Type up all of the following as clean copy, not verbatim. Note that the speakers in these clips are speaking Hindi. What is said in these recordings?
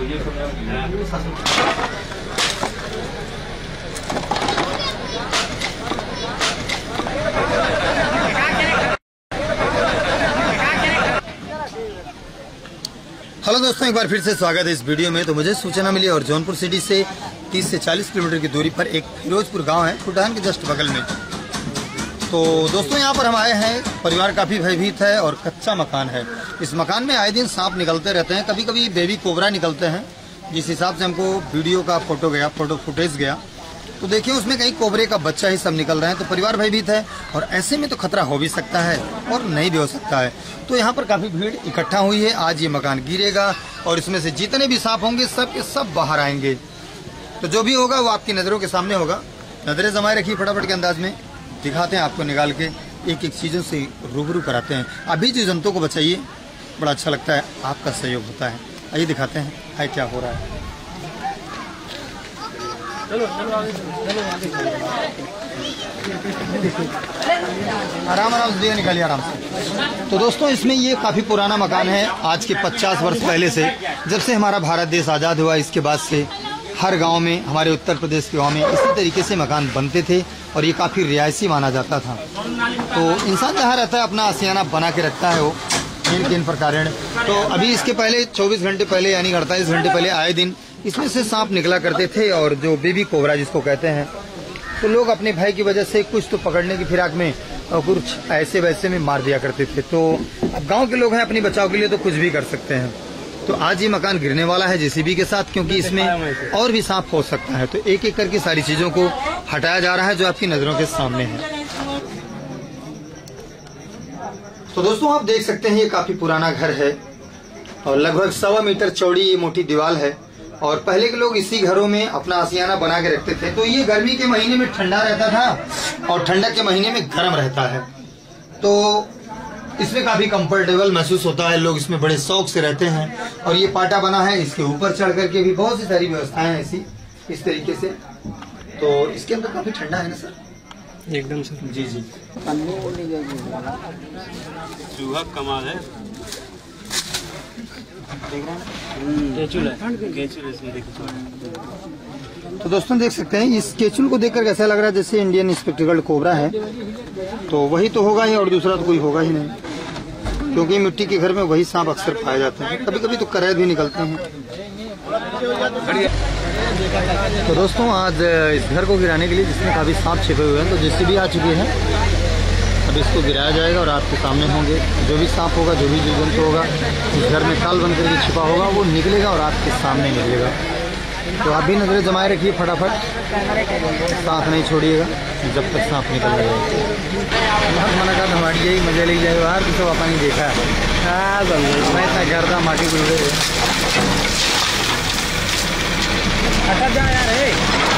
हेलो दोस्तों, एक बार फिर से स्वागत है इस वीडियो में। तो मुझे सूचना मिली और जौनपुर सिटी से 30 से 40 किलोमीटर की दूरी पर एक फिरोजपुर गांव है, खुटान के जस्ट बगल में। तो दोस्तों, यहाँ पर हम आए हैं, परिवार काफ़ी भयभीत है और कच्चा मकान है। इस मकान में आए दिन सांप निकलते रहते हैं, कभी कभी बेबी कोबरा निकलते हैं। जिस हिसाब से हमको वीडियो का फोटो फुटेज गया तो देखिए उसमें कहीं कोबरे का बच्चा ही सब निकल रहे हैं। तो परिवार भयभीत है और ऐसे में तो खतरा हो भी सकता है और नहीं भी हो सकता है। तो यहाँ पर काफ़ी भीड़ इकट्ठा हुई है। आज ये मकान गिरेगा और इसमें से जितने भी सांप होंगे सब के सब बाहर आएंगे। तो जो भी होगा वो आपकी नज़रों के सामने होगा। नज़रें जमाए रखिए, फटाफट के अंदाज में दिखाते हैं आपको, निकाल के एक एक चीज़ों से रूबरू कराते हैं। अभी जो जंतुओं को बचाइए, बड़ा अच्छा लगता है, आपका सहयोग होता है। आइए दिखाते हैं हाय क्या हो रहा है। चलो आराम से निकालिए, आराम से। तो दोस्तों, इसमें ये काफ़ी पुराना मकान है। आज के 50 वर्ष पहले से, जब से हमारा भारत देश आज़ाद हुआ, इसके बाद से हर गांव में, हमारे उत्तर प्रदेश के गांव में इसी तरीके से मकान बनते थे और ये काफ़ी रियायती माना जाता था। तो इंसान जहाँ रहता है अपना आशियाना बना के रखता है वो किन प्रकार। तो अभी इसके पहले 24 घंटे पहले यानी 48 घंटे पहले आए दिन इसमें से सांप निकला करते थे और जो बेबी कोबरा जिसको कहते हैं, तो लोग अपने भाई की वजह से कुछ तो पकड़ने की फिराक में और कुछ ऐसे वैसे में मार दिया करते थे। तो अब गांव के लोग हैं, अपनी बचाव के लिए तो कुछ भी कर सकते हैं। तो आज ये मकान गिरने वाला है जेसीबी के साथ, क्योंकि इसमें और भी सांप हो सकता है। तो एक एक करके सारी चीजों को हटाया जा रहा है जो आपकी नजरों के सामने है। तो दोस्तों, आप देख सकते हैं ये काफी पुराना घर है और लगभग 1.25 मीटर चौड़ी ये मोटी दीवार है। और पहले के लोग इसी घरों में अपना आशियाना बना के रखते थे। तो ये गर्मी के महीने में ठंडा रहता था और ठंडक के महीने में गर्म रहता है। तो इसमें काफी कंफर्टेबल महसूस होता है, लोग इसमें बड़े शौक से रहते हैं। और ये पाटा बना है, इसके ऊपर चढ़ करके भी बहुत सी सारी व्यवस्थाएं हैं ऐसी इस तरीके से। तो इसके अंदर काफी ठंडा है ना सर? एकदम सर। जी जी। चूहा कमाल है। तो दोस्तों देख सकते हैं, इस केचुल को देखकर कैसा लग रहा है जैसे इंडियन स्पेक्टिकल्ड कोबरा है। तो वही तो होगा ही और दूसरा तो कोई होगा ही नहीं, क्योंकि मिट्टी के घर में वही सांप अक्सर पाए जाते हैं। कभी कभी तो करैद भी निकलते हैं। तो दोस्तों, आज इस घर को गिराने के लिए जिसमें काफी सांप छिपे हुए हैं, तो जेसीबी आ चुकी है। अब इसको गिराया जाएगा और आपके सामने होंगे जो भी सांप होगा, जो भी जीव जंतु होगा इस घर में काल बन करके छिपा होगा, वो निकलेगा और आपके सामने निकलेगा। तो आप भी नजरें जमाए रखिए, फटाफट साथ नहीं छोड़िएगा जब तक सांप निकल जाएगा। मना कर हमारी यही मजा ले जाए बाहर, तो सब अपन ही देखा है। मैं इतना गर्दा माटी गुजरे अच्छा जा यार है।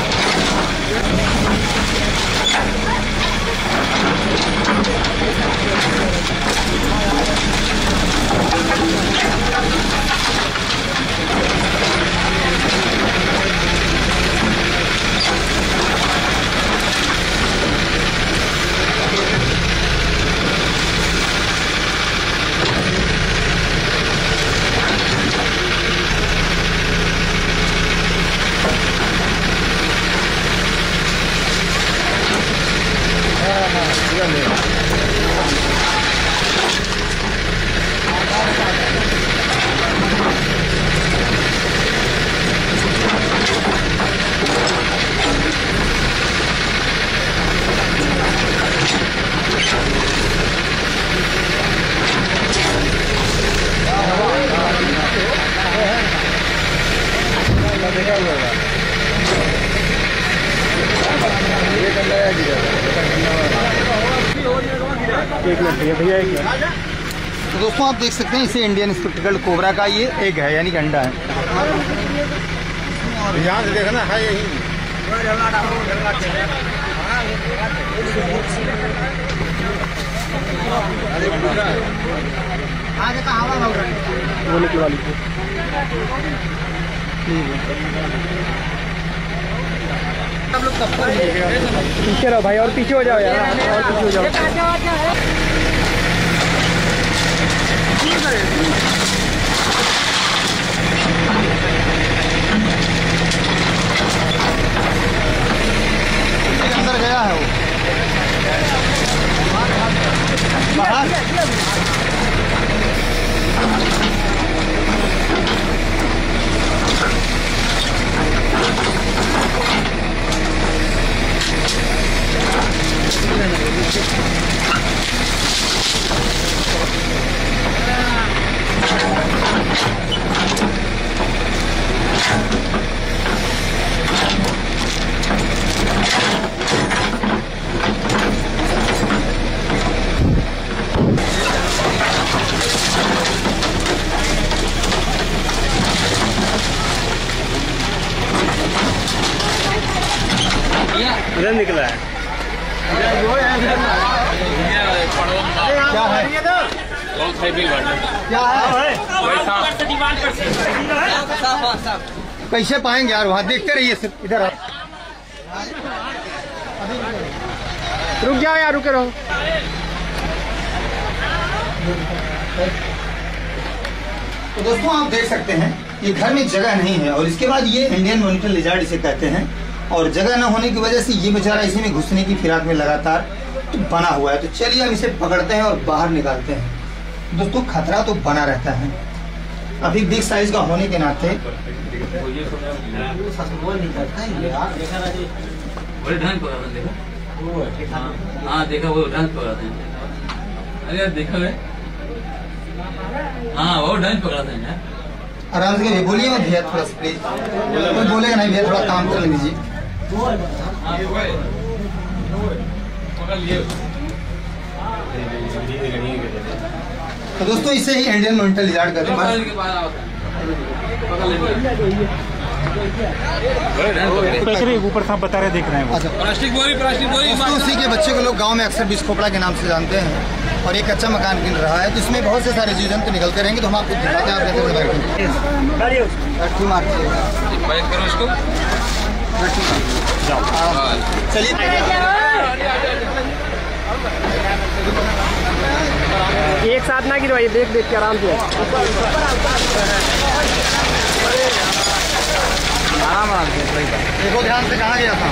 तो दोस्तों, आप देख सकते हैं इसे इंडियन स्पेक्टिकल्ड कोबरा का ये एग है, यानी कि अंडा है। यहाँ से देखना है यही। वो निकल वाली पीछे रहो भाई, और पीछे हो जाओ यार, और पीछे हो जाओ। क्या है वो? बाहर इधर निकला है। क्या है? क्या है? कैसे पाएंगे यार? वहाँ देखते रहिए सिर्फ। इधर आप रुक जाओ यार, रुके रहो। तो दोस्तों आप देख सकते हैं ये घर में जगह नहीं है और इसके बाद ये इंडियन मॉनिटर लिजार्ड इसे कहते हैं और जगह न होने की वजह से ये बेचारा इसी में घुसने की फिराक में लगातार तो बना हुआ है। तो चलिए हम इसे पकड़ते हैं और बाहर निकालते हैं। दोस्तों खतरा तो बना रहता है, अभी बिग साइज का होने के नाते। हाँ देखा वो डांस पकड़ाते हैं। अरे यार देखा है, हाँ वो डांस पकड़ाते हैं यार। आराम से बोलिए मत भैया, थोड़ा प्लीज। कोई बोलेगा नहीं भैया, थोड़ा काम कर लीजिए। तो दोस्तों इसे ही इंडियन मॉनिटर लिजार्ड कहते हैं। ऊपर सांप बता रहे, देखना है। अच्छा, प्लास्टिक बोरी दोस्तों उसी के बच्चे को लोग गांव में अक्सर बिच खोपड़ा के नाम से जानते हैं और एक कच्चा मकान गिन रहा है जिसमें बहुत से सारे जीव जंतु निकलते रहेंगे। तो हम आपको दिखाते हैं, आप रहते चलिए। एक साथ ना गिरवाइए, देख देख के आराम से। आराम से देखो ध्यान से, कहाँ गया था?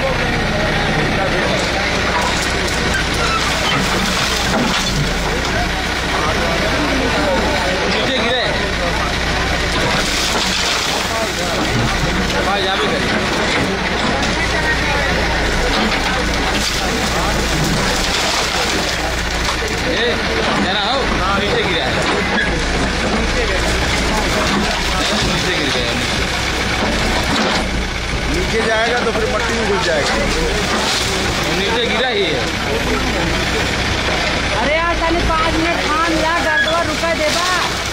नीचे गिरे जा भी नीचे गिरा है, नीचे गिर गया। नीचे जाएगा तो फिर मट्टी में घुस जाएगा। नीचे गिरा ही है। अरे यार खाली 5 मिनट थाम यार, दर्दवा रुका देगा।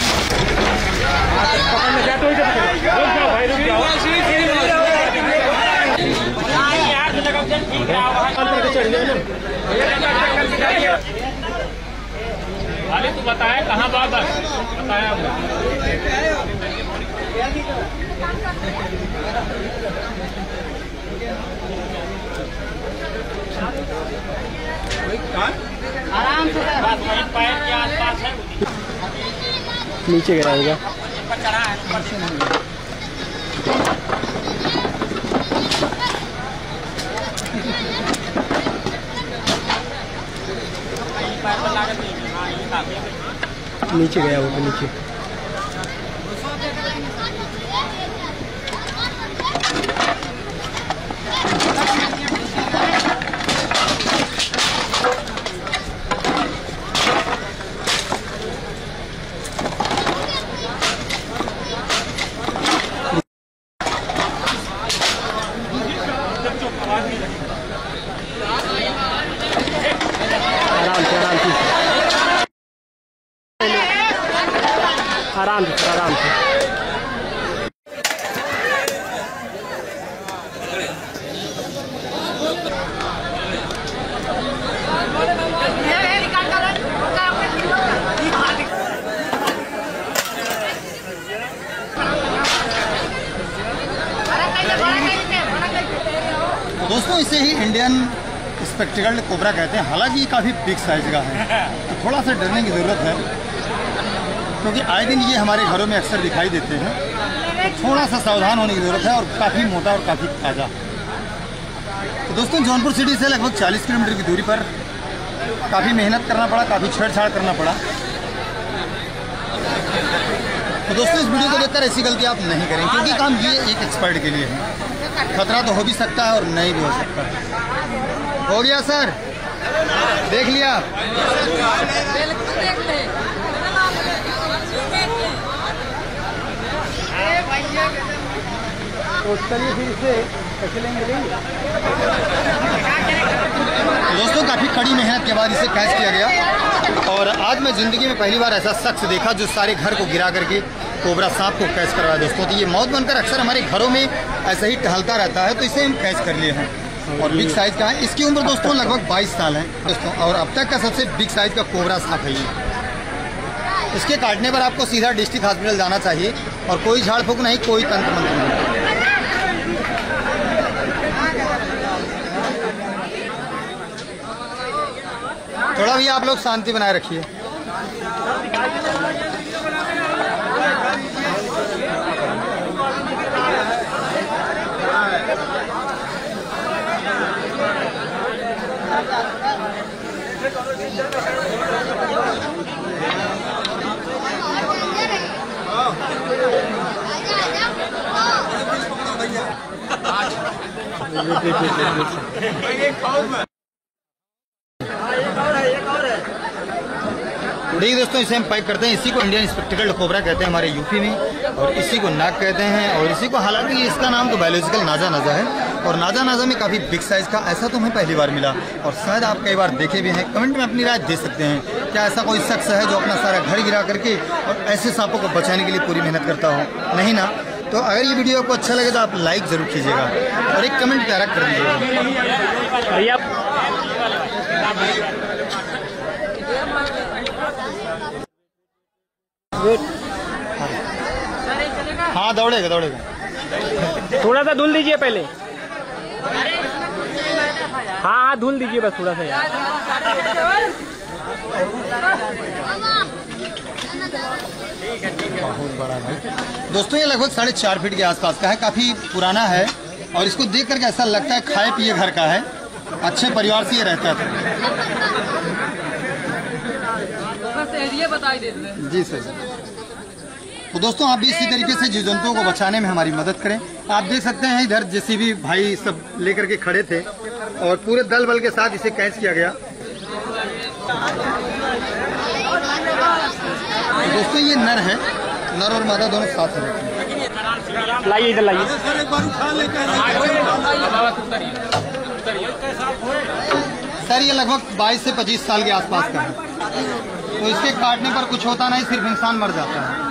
खाली तू बताया कहाँ बात बताया आराम से पैर के आसपास है, नीचे गिराएगा। चढ़ा है। नीचे गया वो, नीचे। आराम से आराम से। दोस्तों इसे ही इंडियन स्पेक्टिकल्ड कोबरा कहते हैं। हालांकि ये काफ़ी बिग साइज का है, तो थोड़ा सा डरने की ज़रूरत है क्योंकि आए दिन ये हमारे घरों में अक्सर दिखाई देते हैं। तो थोड़ा सा सावधान होने की ज़रूरत है और काफ़ी मोटा और काफ़ी ताज़ा। तो दोस्तों जौनपुर सिटी से लगभग 40 किलोमीटर की दूरी पर काफ़ी मेहनत करना पड़ा, काफ़ी छेड़छाड़ करना पड़ा। तो दोस्तों इस वीडियो को देखकर ऐसी गलती आप नहीं करें, क्योंकि काम ये एक एक्सपर्ट के लिए है। खतरा तो हो भी सकता है और नहीं भी हो सकता है। हो गया सर, देख लिया। तो चलिए फिर इसे कैसे लेंगे। दोस्तों काफ़ी कड़ी मेहनत के बाद इसे कैच किया गया और आज मैं ज़िंदगी में पहली बार ऐसा शख्स देखा जो सारे घर को गिरा करके कोबरा सांप को कैच करवाया। दोस्तों तो ये मौत बनकर अक्सर हमारे घरों में ऐसा ही टहलता रहता है, तो इसे हम कैच कर लिए हैं और बिग साइज़ का है। इसकी उम्र दोस्तों लगभग 22 साल है दोस्तों, और अब तक का सबसे बिग साइज़ का कोबरा सांप है ये। इसके काटने पर आपको सीधा डिस्ट्रिक्ट हॉस्पिटल जाना चाहिए और कोई झाड़ फूक नहीं, कोई तंत्र मंत्र नहीं। थोड़ा भी आप लोग शांति बनाए रखिए। देखिए दोस्तों इसे हम पैक करते हैं। इसी को इंडियन स्पेक्टिकल्ड कोबरा कहते हैं हमारे यूपी में, और इसी को नाग कहते हैं, और इसी को हालांकि इसका नाम तो बायोलॉजिकल नाजा नाजा है, और नाजा नाजा में काफ़ी बिग साइज़ का ऐसा तो हमें पहली बार मिला, और शायद आप कई बार देखे भी हैं। कमेंट में अपनी राय दे सकते हैं, क्या ऐसा कोई शख्स है जो अपना सारा घर गिरा करके और ऐसे सांपों को बचाने के लिए पूरी मेहनत करता हो? नहीं ना। तो अगर ये वीडियो आपको अच्छा लगे तो आप लाइक ज़रूर कीजिएगा और एक कमेंट प्यारा कर दीजिएगा। हाँ दौड़ेगा दौड़ेगा। थोड़ा सा धुल दीजिए पहले। हाँ धुल दीजिए बस थोड़ा सा यार। बहुत बड़ा है दोस्तों, ये लगभग 4.5 फीट के आसपास का है, काफ़ी पुराना है, और इसको देख करके ऐसा लगता है खाए पिए घर का है, अच्छे परिवार से ये रहता था। जी सर। तो दोस्तों आप भी इसी तरीके से जीव जंतुओं को बचाने में हमारी मदद करें। आप देख सकते हैं इधर जेसीबी भाई सब लेकर के खड़े थे और पूरे दल बल के साथ इसे कैच किया गया। दोस्तों ये नर है, नर और मादा दोनों साथ हैं। लाइए इधर लाइए। सर ये लगभग 22 से 25 साल के आसपास का है, तो इसके काटने पर कुछ होता नहीं, सिर्फ इंसान मर जाता है।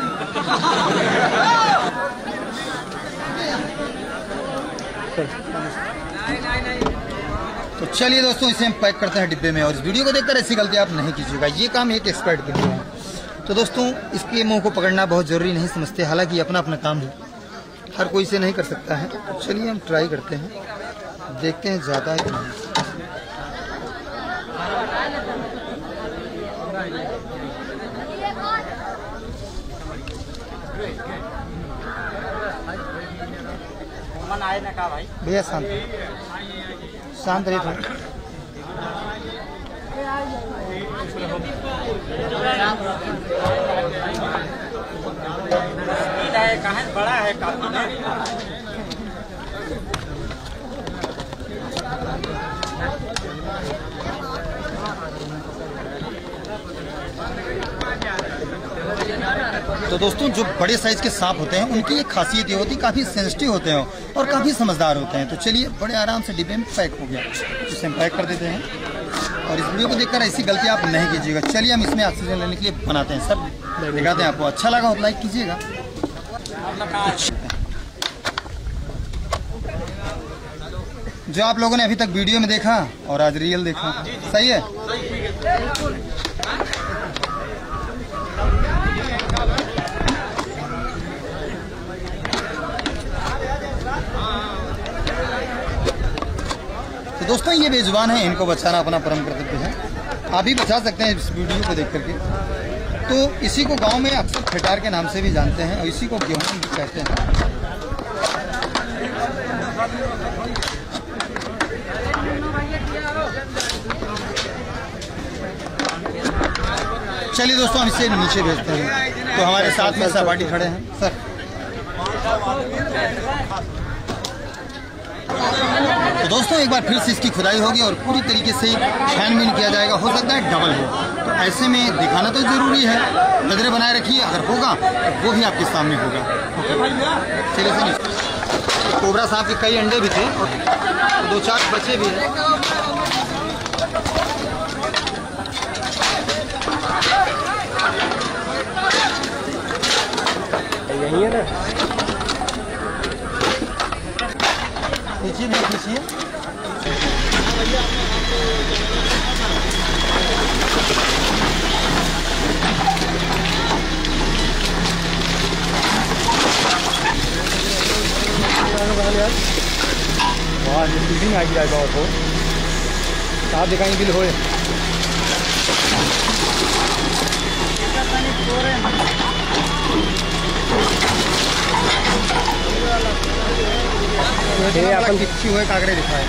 तो चलिए दोस्तों इसे हम पैक करते हैं डिब्बे में, और इस वीडियो को देखकर ऐसी गलती आप नहीं कीजिएगा, ये काम एक एक्सपर्ट के लिए है। तो दोस्तों इसके मुंह को पकड़ना बहुत जरूरी नहीं समझते, हालांकि अपना अपना काम है, हर कोई इसे नहीं कर सकता है। तो चलिए हम ट्राई करते हैं, देखते हैं ज़्यादा है कि नहीं। भैया शांत शांत रहिए थोड़ा। बड़ा है काफी। तो दोस्तों जो बड़े साइज के सांप होते हैं उनकी एक खासियत ये होती है, काफ़ी सेंसिटिव होते हैं और काफ़ी समझदार होते हैं। तो चलिए बड़े आराम से डिब्बे में पैक हो गया, इसे हम पैक कर देते हैं, और इस वीडियो को देखकर ऐसी गलती आप नहीं कीजिएगा। चलिए हम इसमें ऑक्सीजन लेने के लिए बनाते हैं, सब दिखाते हैं आपको। अच्छा लगा हो तो लाइक कीजिएगा। जो आप लोगों ने अभी तक वीडियो में देखा और आज रियल देखा, सही है। तो दोस्तों ये बेजुबान है, इनको बचाना अपना परम कर्तव्य है। आप भी बचा सकते हैं इस वीडियो को देख करके। तो इसी को गांव में अक्सर खटार के नाम से भी जानते हैं और इसी को गेहूं भी कहते हैं। चलिए दोस्तों, हम इसे नीचे भेजते हैं। तो हमारे साथ में सहपाठी खड़े हैं सर। तो दोस्तों एक बार फिर से इसकी खुदाई होगी और पूरी तरीके से छानबीन किया जाएगा। हो सकता है डबल हो, तो ऐसे में दिखाना तो जरूरी है। नजरें बनाए रखिए, अगर होगा तो वो भी आपके सामने होगा। चलिए सर, कोबरा सांप के कई अंडे भी थे और 2-4 बच्चे भी हैं। यही है ना, खींचिए नहीं खींचिए। वाह ये आ गया गाँव को साफ दिखाएंगे बिल होए। अपन किच्छी हुए काकरे दिखाए।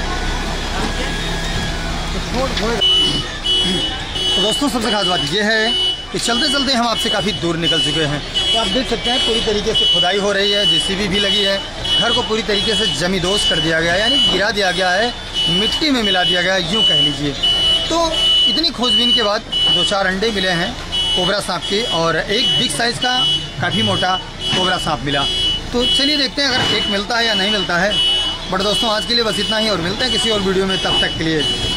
तो दोस्तों सबसे खास बात यह है कि चलते चलते हम आपसे काफ़ी दूर निकल चुके हैं। तो आप देख सकते हैं पूरी तरीके से खुदाई हो रही है, जेसीबी भी लगी है। घर को पूरी तरीके से जमींदोज कर दिया गया है, यानी गिरा दिया गया है, मिट्टी में मिला दिया गया है, यूँ कह लीजिए। तो इतनी खोजबीन के बाद 2-4 अंडे मिले हैं कोबरा सांप के और एक बिग साइज़ का काफ़ी मोटा कोबरा सांप मिला। तो चलिए देखते हैं अगर एक मिलता है या नहीं मिलता है। बट दोस्तों आज के लिए बस इतना ही और मिलते हैं किसी और वीडियो में। तब तक के लिए